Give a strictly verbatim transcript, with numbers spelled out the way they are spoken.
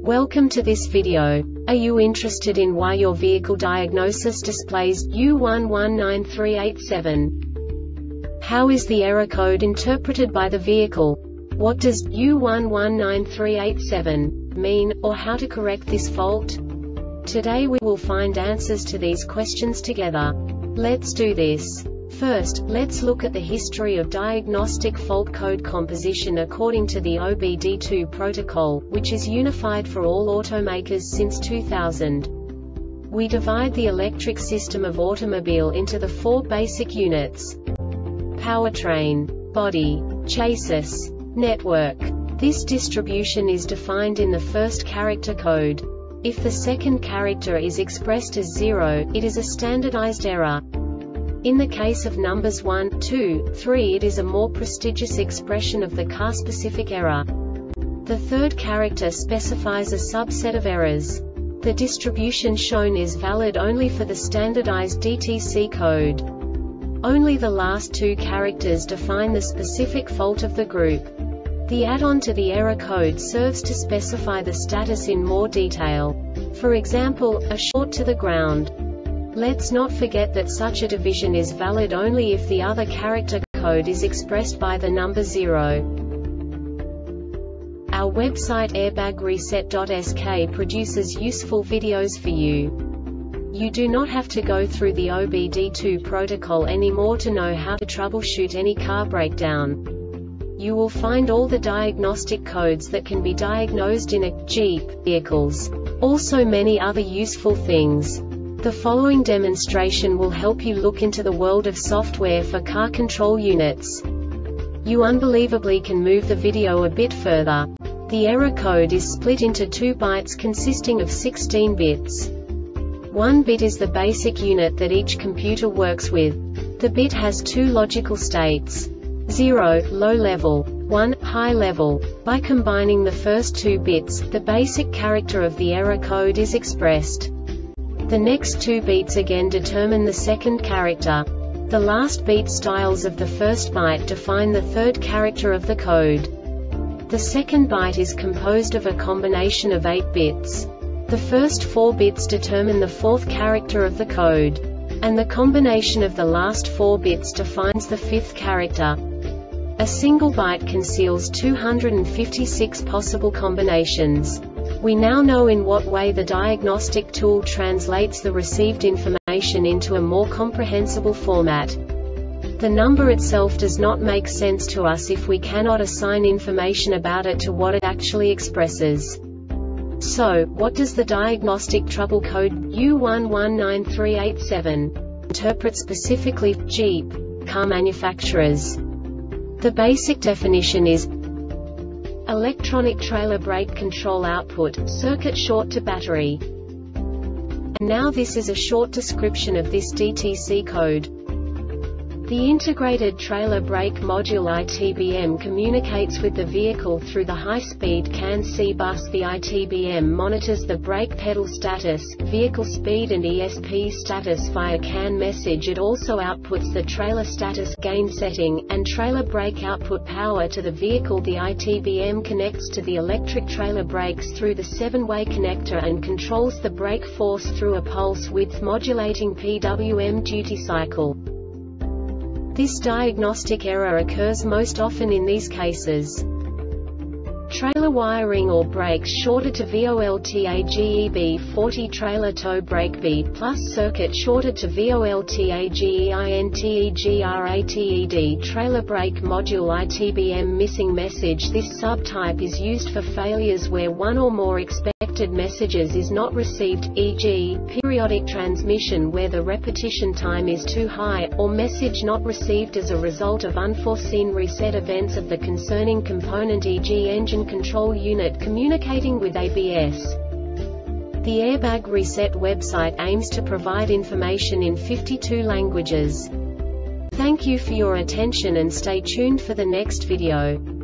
Welcome to this video. Are you interested in why your vehicle diagnosis displays U one one nine three eight seven? How is the error code interpreted by the vehicle? What does U one one nine three eight seven mean, or how to correct this fault? Today we will find answers to these questions together. Let's do this. First, let's look at the history of diagnostic fault code composition according to the O B D two protocol, which is unified for all automakers since two thousand. We divide the electric system of automobile into the four basic units: powertrain, body, chassis, network. This distribution is defined in the first character code. If the second character is expressed as zero, it is a standardized error. In the case of numbers one, two, three, it is a more prestigious expression of the car-specific error. The third character specifies a subset of errors. The distribution shown is valid only for the standardized D T C code. Only the last two characters define the specific fault of the group. The add-on to the error code serves to specify the status in more detail. For example, a short to the ground. Let's not forget that such a division is valid only if the other character code is expressed by the number zero. Our website airbag reset dot S K produces useful videos for you. You do not have to go through the O B D two protocol anymore to know how to troubleshoot any car breakdown. You will find all the diagnostic codes that can be diagnosed in a Jeep vehicles. Also many other useful things. The following demonstration will help you look into the world of software for car control units. You unbelievably can move the video a bit further. The error code is split into two bytes consisting of sixteen bits. One bit is the basic unit that each computer works with. The bit has two logical states: zero, low level, one, high level. By combining the first two bits, the basic character of the error code is expressed. The next two beats again determine the second character. The last beat styles of the first byte define the third character of the code. The second byte is composed of a combination of eight bits. The first four bits determine the fourth character of the code. And the combination of the last four bits defines the fifth character. A single byte conceals two hundred fifty-six possible combinations. We now know in what way the diagnostic tool translates the received information into a more comprehensible format. The number itself does not make sense to us if we cannot assign information about it to what it actually expresses. So, what does the diagnostic trouble code U one one nine three eight seven interpret specifically for Jeep car manufacturers? The basic definition is electronic trailer brake control output, circuit short to battery. And now this is a short description of this D T C code. The integrated trailer brake module I T B M communicates with the vehicle through the high-speed C A N-C bus. The I T B M monitors the brake pedal status, vehicle speed and E S P status via C A N message. It also outputs the trailer status gain setting, and trailer brake output power to the vehicle. The I T B M connects to the electric trailer brakes through the seven-way connector and controls the brake force through a pulse width modulating P W M duty cycle. This diagnostic error occurs most often in these cases: trailer wiring or brakes shorted to voltage forty, trailer tow brake B plus circuit shorted to voltage integrated, trailer brake module I T B M missing message. This subtype is used for failures where one or more expected messages is not received, for example, periodic transmission where the repetition time is too high, or message not received as a result of unforeseen reset events of the concerning component, for example engine control unit communicating with A B S. The Airbag Reset website aims to provide information in fifty-two languages. Thank you for your attention and stay tuned for the next video.